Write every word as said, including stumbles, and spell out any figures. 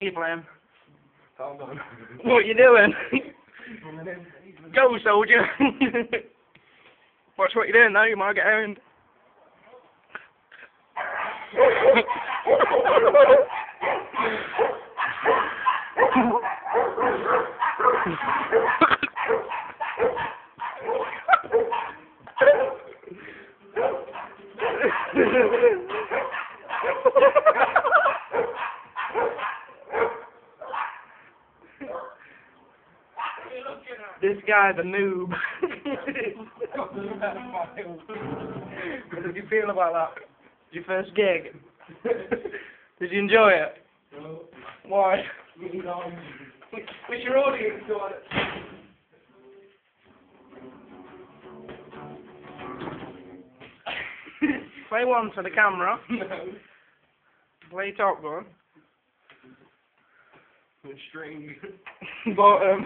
You playing? Hold on. What you doing? Go, soldier. Watch what you're doing now, you might get owned. This guy's a noob. How did you feel about that? Your first gig? Did you enjoy it? No. Why? No. What's your audience doing? Play one for the camera. No. Play Top Gun. String. Bottom.